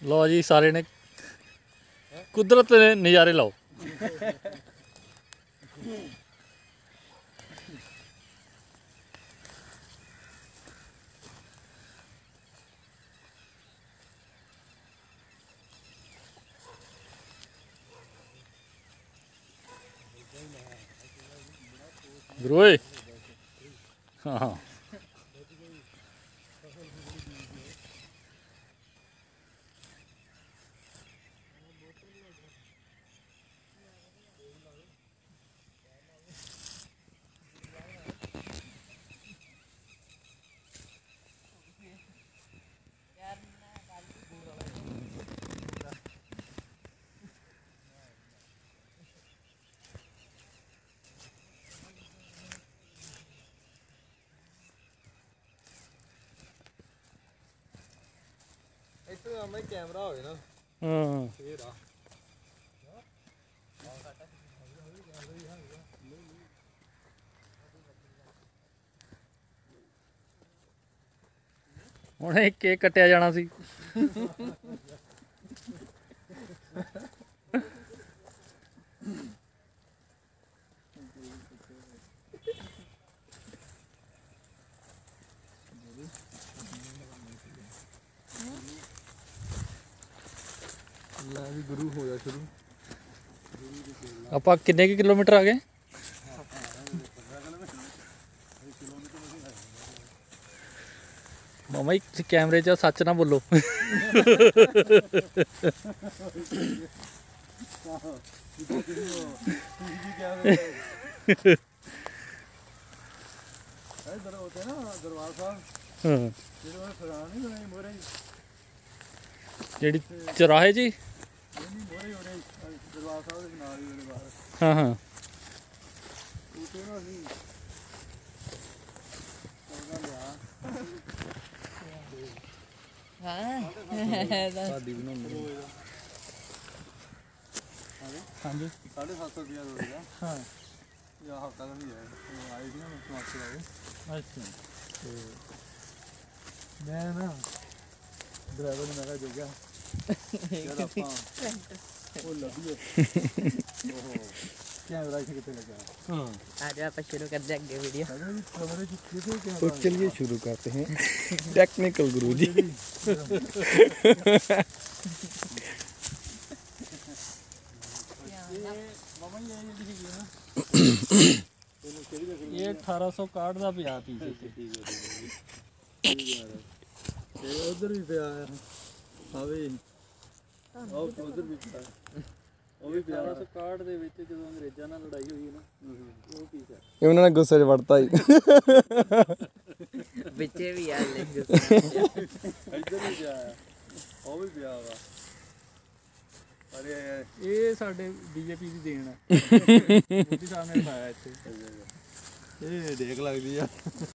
लो जी सारे ने कुदरत ने नज़ारे लाओ। गुरुए हाँ कैमरा हो ना ਹੁਣ ਇਹ ਕੇਕ ਕੱਟਿਆ ਜਾਣਾ ਸੀ। भी गुरु हो जा शुरू ਆਪਾਂ ਕਿੰਨੇ ਕੁ ਕਿਲੋਮੀਟਰ ਆ ਗਏ? ਮਾਮਾ ਜੀ ਕੈਮਰੇ 'ਚ ਸੱਚ ਨਾ ਬੋਲੋ। ਜਿਹੜੀ ਚੌਰਾਹੇ ਜੀ हाँ हाँ हाँ जी 750 रुपया रोज हाँ या हफ्ता का भी है आई थी ना अच्छा मैं ना ड्राइवर ने मेरा जो गया यार अपा वो लगी कैमरा कितने लगा हां आज आप शुरू कर देंगे वीडियो। तो चलिए शुरू करते हैं टेक्निकल गुरुजी। ये 1861 का पिया पीछे उधर भी पिया है हाँ भी उधर भी पिया ਉਹ ਵੀ 1861 ਦੇ ਵਿੱਚ ਜਦੋਂ ਅੰਗਰੇਜ਼ਾਂ ਨਾਲ ਲੜਾਈ ਹੋਈ ਨਾ ਉਹ ਪੀਸ ਹੈ ਇਹ ਉਹਨਾਂ ਨੇ ਗੁੱਸੇ 'ਚ ਵੜਤਾ ਹੀ ਵਿੱਚੇ ਵੀ ਆ ਲੈ ਇੱਧਰ ਵੀ ਪਿਆ ਉਹ ਵੀ ਪਿਆ ਵਾ ਅਰੇ ਇਹ ਸਾਡੇ ਬੀਜੇਪੀ ਦੀ ਦੇਣ ਹੈ। ਮੋਦੀ ਸਾਹਿਬ ਨੇ ਦਿਖਾਇਆ ਇੱਥੇ ਇਹ ਦੇਖ ਲੱਗਦੀ ਆ।